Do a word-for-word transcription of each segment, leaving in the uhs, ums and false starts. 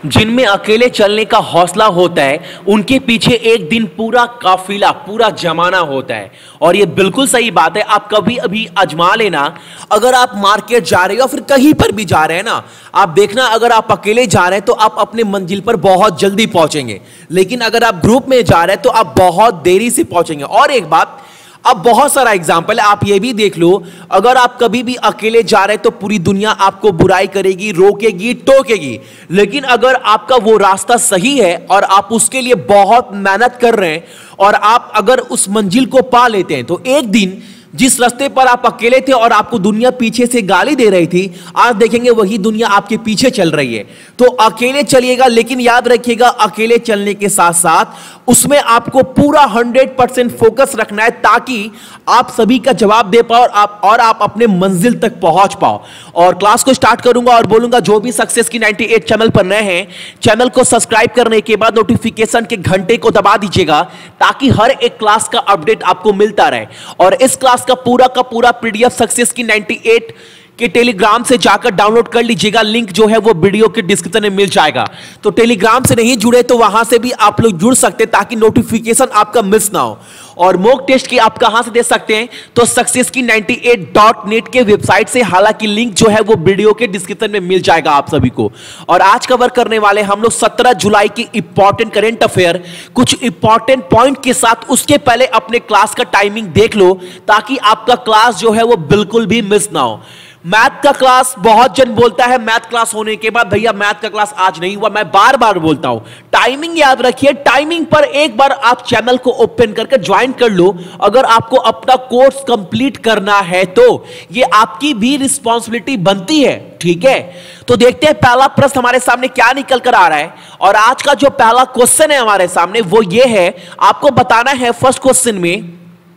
जिनमें अकेले चलने का हौसला होता है उनके पीछे एक दिन पूरा काफिला पूरा जमाना होता है। और ये बिल्कुल सही बात है, आप कभी अभी आजमा लेना। अगर आप मार्केट जा रहे हो या फिर कहीं पर भी जा रहे हैं ना, आप देखना अगर आप अकेले जा रहे हैं तो आप अपने मंजिल पर बहुत जल्दी पहुंचेंगे, लेकिन अगर आप ग्रुप में जा रहे हैं तो आप बहुत देरी से पहुंचेंगे। और एक बात, अब बहुत सारा एग्जाम्पल है, आप ये भी देख लो, अगर आप कभी भी अकेले जा रहे हैं तो पूरी दुनिया आपको बुराई करेगी, रोकेगी, टोकेगी। लेकिन अगर आपका वो रास्ता सही है और आप उसके लिए बहुत मेहनत कर रहे हैं और आप अगर उस मंजिल को पा लेते हैं तो एक दिन जिस रास्ते पर आप अकेले थे और आपको दुनिया पीछे से गाली दे रही थी, आज देखेंगे वही दुनिया आपके पीछे चल रही है। तो अकेले चलिएगा, लेकिन याद रखिएगा अकेले चलने के साथ साथ उसमें आपको पूरा हंड्रेड परसेंट फोकस रखना है ताकि आप सभी का जवाब दे पाओ और आप और आप अपने मंजिल तक पहुंच पाओ। और क्लास को स्टार्ट करूंगा और बोलूंगा जो भी सक्सेस की अट्ठानवे चैनल पर नए हैं, चैनल को सब्सक्राइब करने के बाद नोटिफिकेशन के घंटे को दबा दीजिएगा ताकि हर एक क्लास का अपडेट आपको मिलता रहे। और इस क्लास का पूरा का पूरा पीडीएफ सक्सेस की अट्ठानवे के टेलीग्राम से जाकर डाउनलोड कर लीजिएगा, लिंक जो है वो वीडियो के डिस्क्रिप्शन में मिल जाएगा। तो टेलीग्राम से नहीं जुड़े तो वहां से भी आप लोग जुड़ सकते हैं ताकि नोटिफिकेशन आपका मिस ना हो। और मॉक टेस्ट की आप कहां से दे सकते हैं, तो सक्सेस की अट्ठानवे डॉट नेट के वेबसाइट से, हालांकि लिंक जो है वो वीडियो के डिस्क्रिप्शन में मिल जाएगा आप सभी को। और आज कवर करने वाले हम लोग सत्रह जुलाई की इंपॉर्टेंट करेंट अफेयर कुछ इंपॉर्टेंट पॉइंट के साथ। उसके पहले अपने क्लास का टाइमिंग देख लो ताकि आपका क्लास जो है वो बिल्कुल भी मिस ना हो। मैथ का क्लास, बहुत जन बोलता है मैथ क्लास होने के बाद भैया मैथ का क्लास आज नहीं हुआ, मैं बार बार बोलता हूं टाइमिंग याद रखिए। टाइमिंग पर एक बार आप चैनल को ओपन करके ज्वाइन कर लो। अगर आपको अपना कोर्स कंप्लीट करना है तो ये आपकी भी रिस्पॉन्सिबिलिटी बनती है, ठीक है। तो देखते हैं पहला प्रश्न हमारे सामने क्या निकल कर आ रहा है। और आज का जो पहला क्वेश्चन है हमारे सामने वो ये है, आपको बताना है फर्स्ट क्वेश्चन में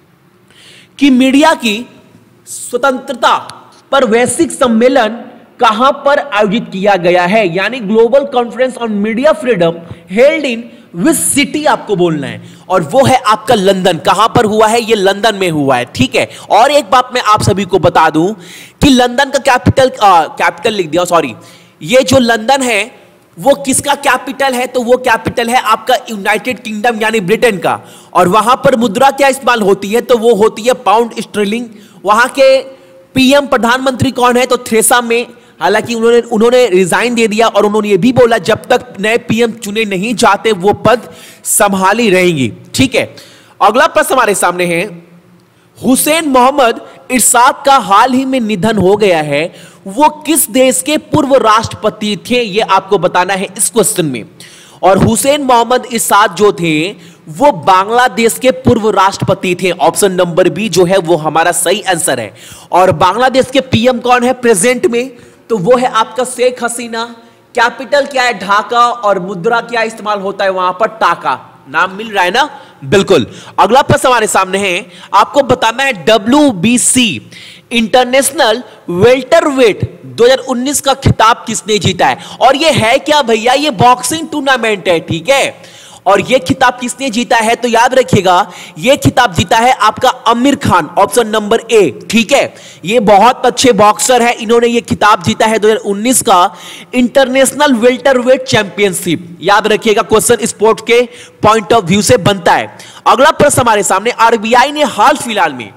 कि मीडिया की स्वतंत्रता पर वैश्विक सम्मेलन कहां पर आयोजित किया गया है, यानी global conference on media freedom held in which city आपको बोलना है। और वो है आपका लंदन। कहां पर हुआ है, ये लंदन में हुआ है, ठीक है। और एक बात मैं आप सभी को बता दूं कि लंदन का कैपिटल कैपिटल लिख दिया, सॉरी, ये जो लंदन है वो किसका कैपिटल है, तो वो कैपिटल है आपका यूनाइटेड किंगडम यानी ब्रिटेन का। और वहां पर मुद्रा क्या इस्तेमाल होती है, तो वो होती है पाउंड स्टर्लिंग। वहां के पीएम प्रधानमंत्री कौन है, तो थ्रेसा मे। हालांकि उन्होंने उन्होंने रिजाइन दे दिया और उन्होंने ये भी बोला जब तक नए पीएम चुने नहीं जाते वो पद संभाली रहेंगी, ठीक है। अगला प्रश्न हमारे सामने है, हुसैन मोहम्मद इरशाद का हाल ही में निधन हो गया है, वो किस देश के पूर्व राष्ट्रपति थे, ये आपको बताना है इस क्वेश्चन में। और हुसैन मोहम्मद इरशाद जो थे वो बांग्लादेश के पूर्व राष्ट्रपति थे। ऑप्शन नंबर बी जो है वो हमारा सही आंसर है। और बांग्लादेश के पीएम कौन है प्रेजेंट में, तो वो है आपका शेख हसीना। कैपिटल क्या है, ढाका। और मुद्रा क्या इस्तेमाल होता है वहां पर, टाका। नाम मिल रहा है ना, बिल्कुल। अगला प्रश्न हमारे सामने है, आपको बताना है W B C international welterweight दो हज़ार उन्नीस का खिताब किसने जीता है। और ये है क्या भैया, ये बॉक्सिंग टूर्नामेंट है, ठीक है। और ये खिताब किसने जीता है, तो याद रखिएगा ये खिताब जीता है आपका Amir Khan. Option number A, ठीक है। ये बहुत अच्छे बॉक्सर है, इन्होंने ये खिताब जीता है दो हज़ार उन्नीस का इंटरनेशनल वेल्टरवेट चैंपियनशिप। याद रखिएगा क्वेश्चन स्पोर्ट्स के पॉइंट ऑफ व्यू से बनता है। अगला प्रश्न हमारे सामने, आरबीआई ने हाल फिलहाल में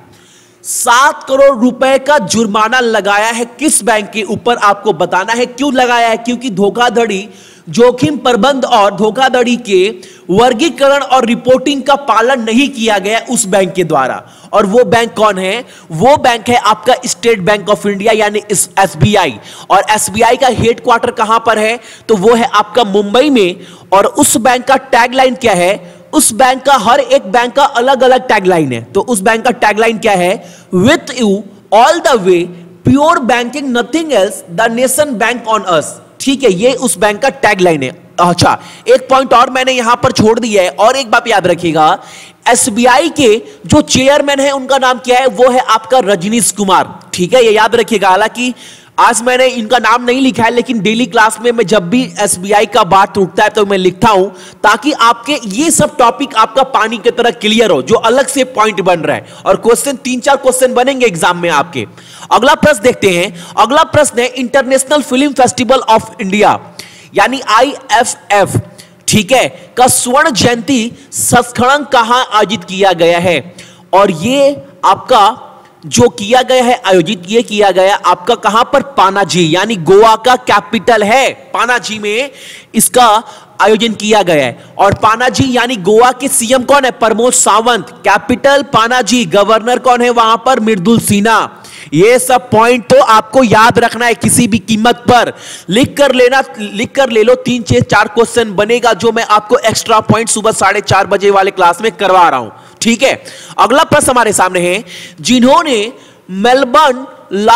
सात करोड़ रुपए का जुर्माना लगाया है किस बैंक के ऊपर, आपको बताना है। क्यों लगाया है, क्योंकि धोखाधड़ी, जोखिम प्रबंध और धोखाधड़ी के वर्गीकरण और रिपोर्टिंग का पालन नहीं किया गया उस बैंक के द्वारा। और वो बैंक कौन है, वो बैंक है आपका स्टेट बैंक ऑफ इंडिया यानी एसबीआई। और एसबीआई का हेडक्वार्टर कहां पर है, तो वो है आपका मुंबई में। और उस बैंक का टैगलाइन क्या है, उस बैंक का, हर एक बैंक का अलग अलग टैगलाइन है। तो उस बैंक का टैगलाइन क्या है, with you all the way, pure banking nothing else, the nation banks on us, ठीक है। ये उस बैंक का टैगलाइन है। अच्छा, एक पॉइंट और मैंने यहां पर छोड़ दिया है, और एक बात याद रखिएगा, एसबीआई के जो चेयरमैन है उनका नाम क्या है, वो है आपका रजनीश कुमार, ठीक है। ये याद रखिएगा। हालांकि आज मैंने इनका नाम नहीं लिखा है, लेकिन डेली क्लास में मैं जब भी एसबीआई का बात उठता है तो मैं लिखता हूं ताकि आपके ये सब टॉपिक आपका पानी की तरह क्लियर हो, जो अलग से पॉइंट बन रहा है। और क्वेश्चन तीन चार क्वेश्चन बनेंगे एग्जाम में आपके। अगला प्रश्न देखते हैं। अगला प्रश्न है international film festival of India, यानी आई एफ एफ, ठीक है, का स्वर्ण जयंती संस्करण कहां आयोजित किया गया है? और ये आपका जो किया गया है, आयोजित ये किया गया आपका कहां पर? पानाजी, यानी गोवा का कैपिटल है पानाजी में इसका आयोजन किया गया है। और पानाजी यानी गोवा के सीएम कौन है? प्रमोद सावंत। कैपिटल पानाजी, गवर्नर कौन है वहां पर? मृदुल सिन्हा। ये सब पॉइंट तो आपको याद रखना है किसी भी कीमत पर, लिख कर लेना, लिख कर ले लो। तीन छह चार क्वेश्चन बनेगा जो मैं आपको एक्स्ट्रा पॉइंट सुबह साढ़े चार बजे वाले क्लास में करवा रहा हूं, ठीक है। अगला प्रश्न हमारे सामने है, जिन्होंने मेलबर्न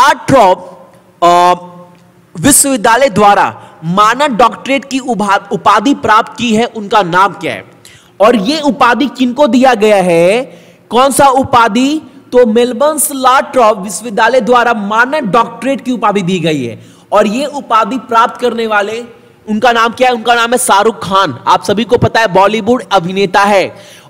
लाट्रॉप विश्वविद्यालय द्वारा मानद डॉक्टरेट की उपाधि प्राप्त की है, उनका नाम क्या है? और यह उपाधि किनको दिया गया है? कौन सा उपाधि? तो मेलबर्न लाट्रॉप विश्वविद्यालय द्वारा मानद डॉक्टरेट की उपाधि दी गई है। और यह उपाधि प्राप्त करने वाले, उनका नाम क्या है? उनका नाम है शाहरुख खान। आप सभी को पता है बॉलीवुड अभिनेता है।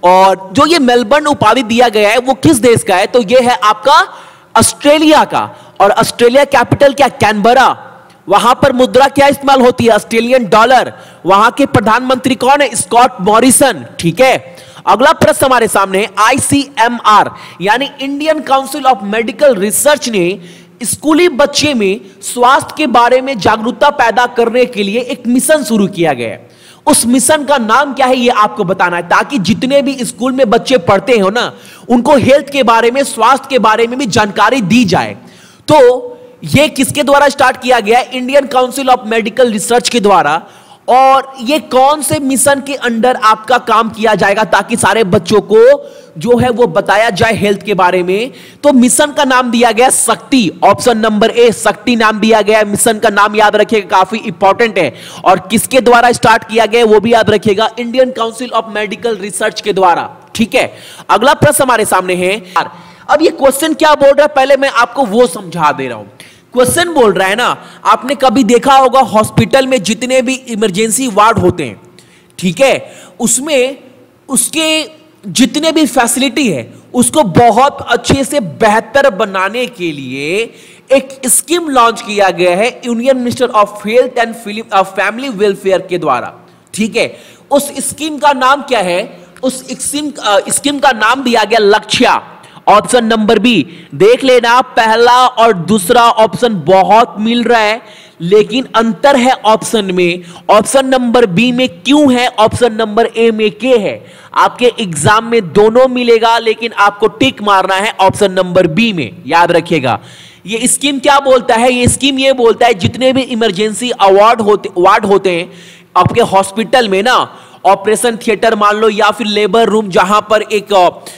और जो ये मेलबर्न उपाधि दिया गया है वो किस देश का है? तो ये है आपका ऑस्ट्रेलिया का। और ऑस्ट्रेलिया कैपिटल क्या? कैनबरा। वहां पर मुद्रा क्या इस्तेमाल होती है? Australian dollar. वहां के प्रधानमंत्री कौन है? स्कॉट मॉरिसन, ठीक है। अगला प्रश्न हमारे सामने है, आईसीएमआर यानी Indian council of medical research ने स्कूली बच्चे में स्वास्थ्य के बारे में जागरूकता पैदा करने के लिए एक मिशन शुरू किया गया है। उस मिशन का नाम क्या है ये आपको बताना है, ताकि जितने भी स्कूल में बच्चे पढ़ते हो ना, उनको हेल्थ के बारे में, स्वास्थ्य के बारे में भी जानकारी दी जाए। तो ये किसके द्वारा स्टार्ट किया गया है? Indian council of medical research के द्वारा। और ये कौन से मिशन के अंडर आपका काम किया जाएगा ताकि सारे बच्चों को जो है वो बताया जाए हेल्थ के बारे में? तो मिशन का नाम दिया गया शक्ति। ऑप्शन नंबर ए, शक्ति नाम दिया गया। मिशन का नाम याद रखिएगा, काफी इंपॉर्टेंट है। और किसके द्वारा स्टार्ट किया गया वो भी याद रखिएगा, Indian council of medical research के द्वारा, ठीक है। अगला प्रश्न हमारे सामने है, अब ये क्वेश्चन क्या बोल रहा है पहले मैं आपको वो समझा दे रहा हूं। क्वेश्चन बोल रहा है ना, आपने कभी देखा होगा हॉस्पिटल में जितने भी इमरजेंसी वार्ड होते हैं, ठीक है, उसमें उसके जितने भी फैसिलिटी है उसको बहुत अच्छे से बेहतर बनाने के लिए एक स्कीम लॉन्च किया गया है union minister of health and family welfare के द्वारा, ठीक है। उस स्कीम का नाम क्या है? उस स्कीम स्कीम का नाम दिया गया लक्ष्या। ऑप्शन नंबर बी, देख लेना पहला और दूसरा ऑप्शन बहुत मिल रहा है, लेकिन अंतर है ऑप्शन में। ऑप्शन नंबर बी में क्यों है, ऑप्शन नंबर ए में के है? आपके एग्जाम में दोनों मिलेगा, लेकिन आपको टिक मारना है ऑप्शन नंबर बी में, याद रखिएगा। ये स्कीम क्या बोलता है? ये स्कीम ये बोलता है जितने भी इमरजेंसी अवार्ड होते वार्ड होते हैं आपके हॉस्पिटल में ना, ऑपरेशन थिएटर मान लो या फिर लेबर रूम, जहां पर एक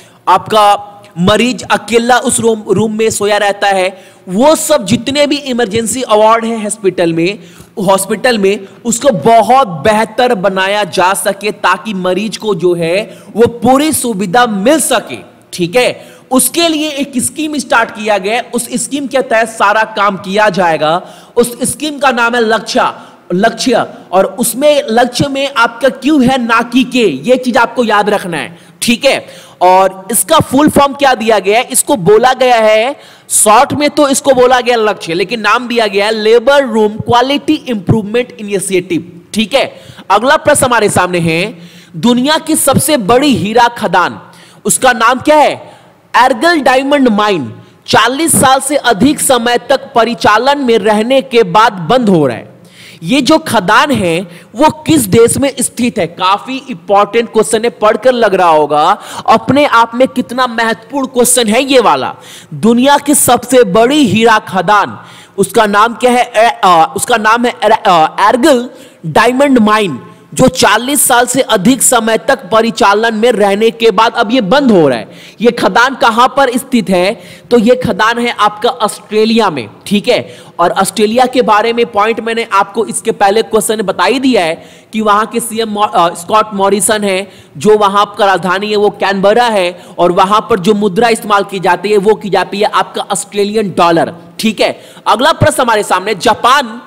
आपका मरीज अकेला उस रूम रूम में सोया रहता है, वो सब जितने भी इमरजेंसी अवार्ड है हॉस्पिटल में हॉस्पिटल में उसको बहुत बेहतर बनाया जा सके ताकि मरीज को जो है वो पूरी सुविधा मिल सके, ठीक है। उसके लिए एक स्कीम स्टार्ट किया गया, उस स्कीम के तहत सारा काम किया जाएगा। उस स्कीम का नाम है लक्ष्य लक्ष्य और उसमें लक्ष्य में आपका क्यों है ना कि के, ये चीज आपको याद रखना है, ठीक है। और इसका फुल फॉर्म क्या दिया गया है? इसको बोला गया है शॉर्ट में तो इसको बोला गया लक्ष्य, लेकिन नाम दिया गया है labour room quality improvement initiative, ठीक है। अगला प्रश्न हमारे सामने है, दुनिया की सबसे बड़ी हीरा खदान, उसका नाम क्या है? एर्गल डायमंड माइन चालीस साल से अधिक समय तक परिचालन में रहने के बाद बंद हो रहा है। ये जो खदान है वो किस देश में स्थित है? काफी इंपॉर्टेंट क्वेश्चन है, पढ़कर लग रहा होगा अपने आप में कितना महत्वपूर्ण क्वेश्चन है ये वाला। दुनिया की सबसे बड़ी हीरा खदान, उसका नाम क्या है? ए, आ, उसका नाम है एर्गल डायमंड माइन, जो चालीस साल से अधिक समय तक परिचालन में रहने के बाद अब ये बंद हो रहा है। ये खदान कहां पर स्थित है? तो ये खदान है आपका ऑस्ट्रेलिया में, ठीक है। और ऑस्ट्रेलिया के बारे में पॉइंट मैंने आपको इसके पहले क्वेश्चन में बता ही दिया है कि वहां के सीएम स्कॉट मॉरिसन है, जो वहां का राजधानी है वो कैनबरा है, और वहां पर जो मुद्रा इस्तेमाल की जाती है वो की जाती है आपका ऑस्ट्रेलियन डॉलर, ठीक है। अगला प्रश्न हमारे सामने, जापान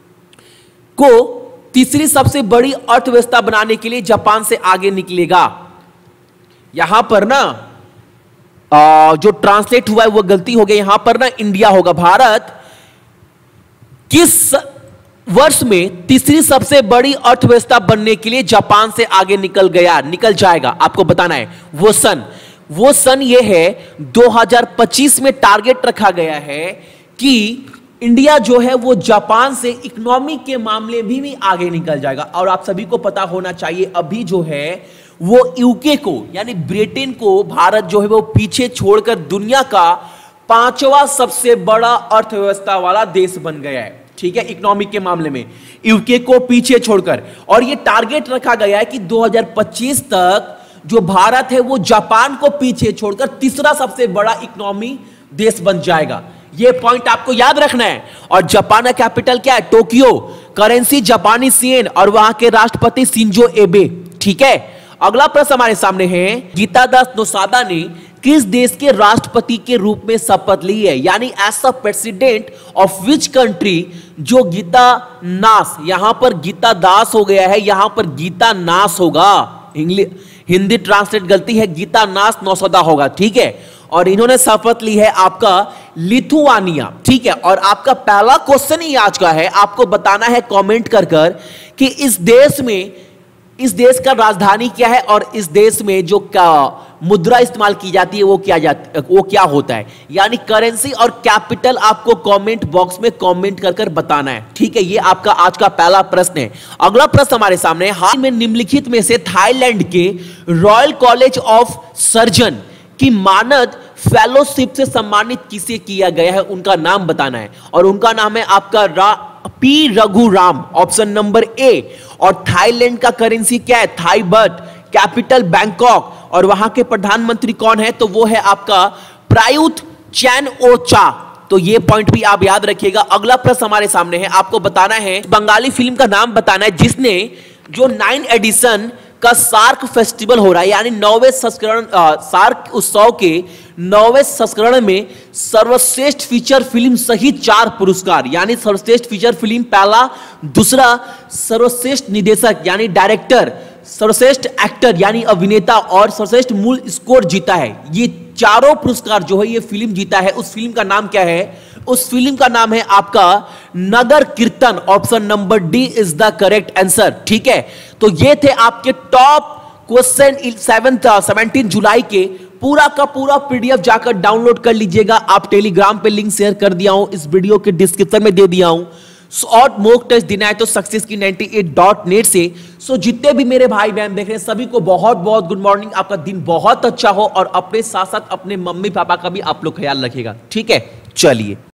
को तीसरी सबसे बड़ी अर्थव्यवस्था बनाने के लिए जापान से आगे निकलेगा। यहां पर ना आ, जो ट्रांसलेट हुआ है वो गलती हो गई, यहां पर ना इंडिया होगा। भारत किस वर्ष में तीसरी सबसे बड़ी अर्थव्यवस्था बनने के लिए जापान से आगे निकल गया, निकल जाएगा, आपको बताना है वो सन। वो सन ये है दो हज़ार पच्चीस में टारगेट रखा गया है कि इंडिया जो है वो जापान से इकोनॉमी के मामले भी, भी आगे निकल जाएगा। और आप सभी को पता होना चाहिए अभी जो है वो यूके को यानी ब्रिटेन को भारत जो है वो पीछे छोड़कर दुनिया का पांचवा सबसे बड़ा अर्थव्यवस्था वाला देश बन गया है, ठीक है, इकोनॉमिक के मामले में यूके को पीछे छोड़कर। और ये टारगेट रखा गया है कि दो हज़ार पच्चीस तक जो भारत है वो जापान को पीछे छोड़कर तीसरा सबसे बड़ा इकोनॉमी देश बन जाएगा। ये पॉइंट आपको याद रखना है। और जापान का कैपिटल क्या है? टोक्यो, करेंसी जापानी येन और वहां के राष्ट्रपति शिंजो एबे, ठीक है। अगला प्रश्न हमारे सामने है, गीतादास नोसादा ने किस देश के राष्ट्रपति के रूप में शपथ ली है? यानी as the president of which country, जो गीता नास, यहां पर गीता दास हो गया है, यहां पर गीता नास होगा, इंग्लिश हिंदी ट्रांसलेट गलती है, गीता नास नौसदा होगा, ठीक है। और इन्होंने शपथ ली है आपका लिथुआनिया, ठीक है। और आपका पहला क्वेश्चन ही आज का है, आपको बताना है कमेंट कर कर कि इस देश में, इस देश का राजधानी क्या है और इस देश में जो क्या मुद्रा इस्तेमाल की जाती है वो क्या जाती वो क्या होता है, यानी करेंसी और कैपिटल आपको कमेंट बॉक्स में कमेंट कर कर बताना है, ठीक है। ये आपका आज का पहला प्रश्न है। अगला प्रश्न हमारे सामने, हाल में निम्नलिखित में से थाईलैंड के रॉयल कॉलेज ऑफ सर्जन की मानद फेलोशिप से सम्मानित किसे किया गया है, उनका नाम बताना है। और उनका नाम है आपका R P Raghuram, option number A. और थाईलैंड का करेंसी क्या है? थाई बट, कैपिटल बैंकॉक, और वहां के प्रधानमंत्री कौन है? तो वो है आपका प्रायुत चैन ओ चा। तो ये पॉइंट भी आप याद रखिएगा। अगला प्रश्न हमारे सामने है, आपको बताना है बंगाली फिल्म का नाम बताना है जिसने जो नाइन एडिशन का सार्क फेस्टिवल हो रहा है, यानी नौवे संस्करण सार्क उत्सव के नौवे संस्करण में सर्वश्रेष्ठ फीचर फिल्म सहित चार पुरस्कार, यानी सर्वश्रेष्ठ फीचर फिल्म पहला, दूसरा सर्वश्रेष्ठ निदेशक यानी डायरेक्टर, सर्वश्रेष्ठ एक्टर यानी अभिनेता और सर्वश्रेष्ठ मूल स्कोर जीता है। ये चारों पुरस्कार जो है ये फिल्म जीता है। उस फिल्म का नाम क्या है? उस फिल्म का नाम है आपका Nagar Kirtan, option number D is the correct answer, ठीक है। तो ये थे आपके टॉप क्वेश्चन सेवंथ सेवनटीन जुलाई के। पूरा का पूरा पीडीएफ जाकर डाउनलोड कर लीजिएगा। आप टेलीग्राम पे लिंक शेयर कर दिया हूं, इस वीडियो के डिस्क्रिप्शन में दे दिया हूं। शॉर्ट मॉक टेस्ट देना है तो सक्सेस की नाइंटी एट डॉट नेट से। सो जितने भी मेरे भाई बहन देख रहे हैं सभी को बहुत बहुत गुड मॉर्निंग, आपका दिन बहुत अच्छा हो और अपने साथ साथ अपने मम्मी पापा का भी आप लोग ख्याल रखिएगा, ठीक है। चलिए।